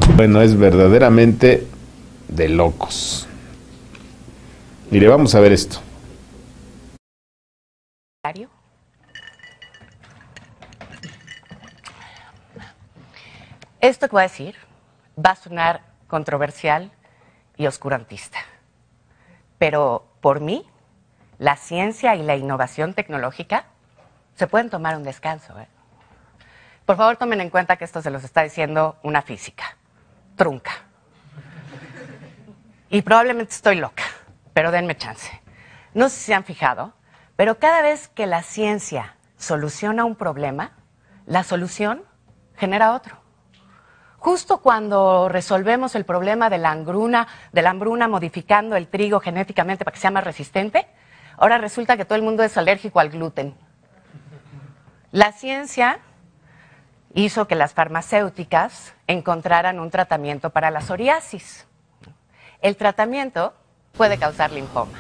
Bueno, es verdaderamente de locos. Mire, vamos a ver esto. Esto que voy a decir va a sonar controversial y oscurantista, pero por mí, la ciencia y la innovación tecnológica se pueden tomar un descanso, ¿eh? Por favor, tomen en cuenta que esto se los está diciendo una física trunca. Y probablemente estoy loca, pero denme chance. No sé si se han fijado, pero cada vez que la ciencia soluciona un problema, la solución genera otro. Justo cuando resolvemos el problema de la hambruna modificando el trigo genéticamente para que sea más resistente, ahora resulta que todo el mundo es alérgico al gluten. La ciencia hizo que las farmacéuticas encontraran un tratamiento para la psoriasis. El tratamiento puede causar linfoma.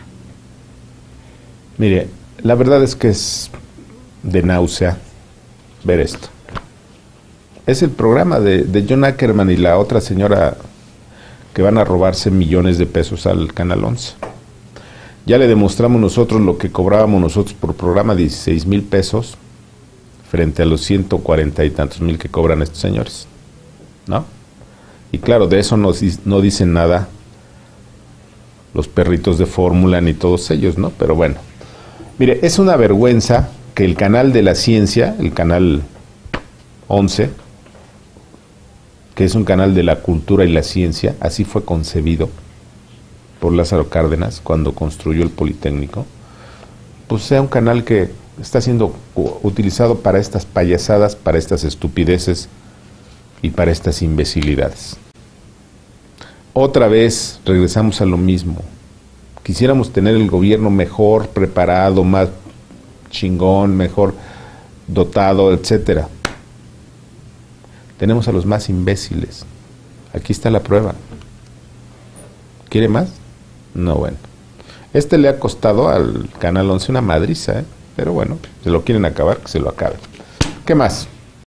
Mire, la verdad es que es de náusea ver esto. Es el programa de John Ackerman y la otra señora que van a robarse millones de pesos al Canal 11. Ya le demostramos nosotros lo que cobrábamos nosotros por programa, 16,000 pesos, frente a los 140 y tantos mil que cobran estos señores, ¿no? Y claro, de eso no dicen nada los perritos de fórmula ni todos ellos, ¿no? Pero bueno, mire, es una vergüenza que el canal de la ciencia, el Canal 11, que es un canal de la cultura y la ciencia, así fue concebido por Lázaro Cárdenas cuando construyó el Politécnico, pues sea un canal que está siendo utilizado para estas payasadas, para estas estupideces y para estas imbecilidades. Otra vez regresamos a lo mismo. Quisiéramos tener el gobierno mejor preparado, más chingón, mejor dotado, etcétera. Tenemos a los más imbéciles. Aquí está la prueba. ¿Quiere más? No, bueno. Este le ha costado al Canal 11 una madriza, ¿eh? Pero bueno, se lo quieren acabar, que se lo acaben. ¿Qué más?